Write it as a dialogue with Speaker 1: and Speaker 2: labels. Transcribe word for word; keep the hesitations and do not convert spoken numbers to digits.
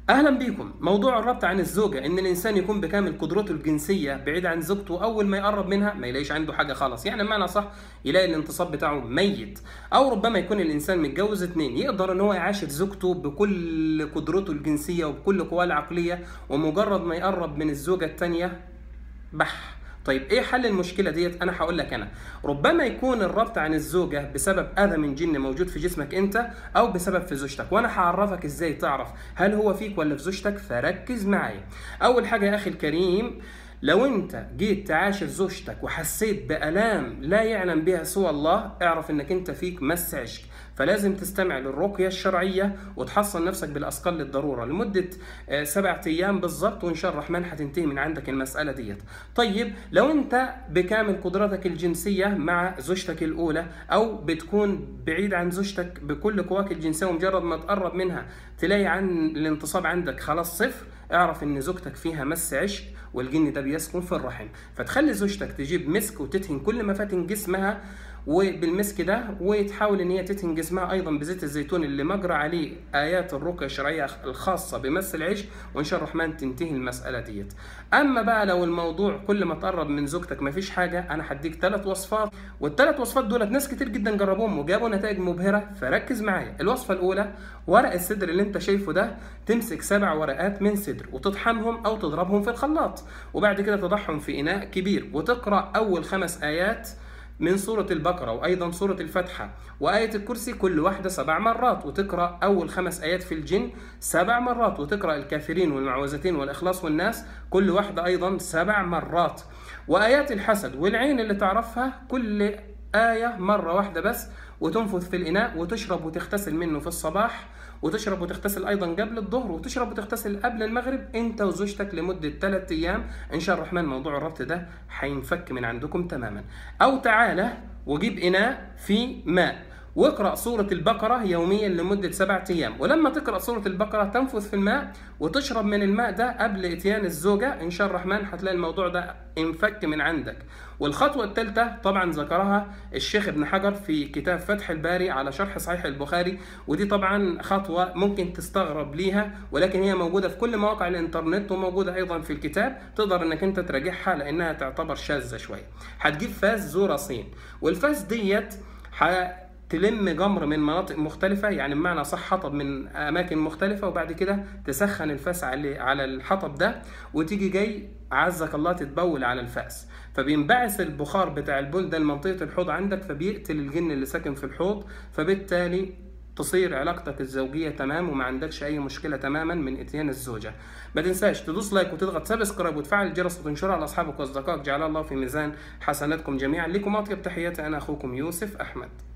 Speaker 1: اهلا بيكم. موضوع الربط عن الزوجه ان الانسان يكون بكامل قدرته الجنسيه بعيد عن زوجته، اول ما يقرب منها ما يلاقيش عنده حاجه خالص، يعني بمعنى صح يلاقي الانتصاب بتاعه ميت. او ربما يكون الانسان متجوز اتنين، يقدر ان هو يعاشر زوجته بكل قدرته الجنسيه وبكل قواه العقليه، ومجرد ما يقرب من الزوجه الثانيه بح. طيب ايه حل المشكله ديت؟ انا هقول لك. انا ربما يكون الربط عن الزوجه بسبب اذى من جن موجود في جسمك انت، او بسبب في زوجتك، وانا هعرفك ازاي تعرف هل هو فيك ولا في زوجتك، فركز معايا. اول حاجه يا اخي الكريم، لو انت جيت تعاشر زوجتك وحسيت بآلام لا يعلم بها سوى الله، اعرف انك انت فيك مس عشق، فلازم تستمع للرقية الشرعية وتحصن نفسك بالأثقال للضرورة لمدة سبعة أيام بالظبط، وإن شاء الرحمن هتنتهي من عندك المسألة ديت. طيب لو أنت بكامل قدرتك الجنسية مع زوجتك الأولى، أو بتكون بعيد عن زوجتك بكل قواك الجنسية ومجرد ما تقرب منها تلاقي عن الانتصاب عندك خلاص صفر، اعرف ان زوجتك فيها مس عشق والجن ده بيسكن في الرحم، فتخلي زوجتك تجيب مسك وتدهن كل مفاتن جسمها وبالمسك ده، وتحاول ان هي تدهن جسمها ايضا بزيت الزيتون اللي مجرى عليه ايات الرقيه الشرعيه الخاصه بمس العشق، وان شاء الرحمن تنتهي المساله ديت. اما بقى لو الموضوع كل ما تقرب من زوجتك مفيش حاجه، انا هديك ثلاث وصفات، والثلاث وصفات دولت ناس كتير جدا جربوهم وجابوا نتائج مبهره، فركز معايا. الوصفه الاولى، ورق الصدر اللي انت شايفه ده، تمسك سبع ورقات من صدر وتطحنهم او تضربهم في الخلاط، وبعد كده تضعهم في اناء كبير وتقرا اول خمس ايات من سورة البقرة وأيضا سورة الفتحة وآية الكرسي كل واحدة سبع مرات، وتقرأ أول خمس آيات في الجن سبع مرات، وتقرأ الكافرين والمعوذتين والإخلاص والناس كل واحدة أيضا سبع مرات، وآيات الحسد والعين اللي تعرفها كل آية مرة واحدة بس، وتنفث في الإناء وتشرب وتغتسل منه في الصباح، وتشرب وتغتسل أيضا قبل الظهر، وتشرب وتغتسل قبل المغرب أنت وزوجتك لمدة ثلاثة أيام. إن شاء الرحمن موضوع الربط ده هينفك من عندكم تماما. أو تعالى وجيب إناء فيه ماء واقرأ سورة البقرة يوميا لمدة سبعة أيام، ولما تقرأ سورة البقرة تنفث في الماء وتشرب من الماء ده قبل إتيان الزوجة، إن شاء الرحمن هتلاقي الموضوع ده انفك من عندك. والخطوة الثالثة طبعا ذكرها الشيخ ابن حجر في كتاب فتح الباري على شرح صحيح البخاري، ودي طبعا خطوة ممكن تستغرب ليها، ولكن هي موجودة في كل مواقع الانترنت وموجودة أيضا في الكتاب، تقدر انك انت تراجعها لأنها تعتبر شاذة شوية. هتجيب فاس ذو رصين، والفاس ديت تلم جمر من مناطق مختلفة، يعني بمعنى صح حطب من أماكن مختلفة، وبعد كده تسخن الفاس على على الحطب ده، وتيجي جاي عزك الله تتبول على الفاس، فبينبعث البخار بتاع البول ده لمنطقة الحوض عندك، فبيقتل الجن اللي ساكن في الحوض، فبالتالي تصير علاقتك الزوجية تمام وما عندكش أي مشكلة تماما من إتيان الزوجة. ما تنساش تدوس لايك وتضغط سبسكرايب وتفعل الجرس وتنشرها لأصحابك وأصدقائك، جعل الله في ميزان حسناتكم جميعا. لكم أطيب تحياتي، أنا أخوكم يوسف أحمد.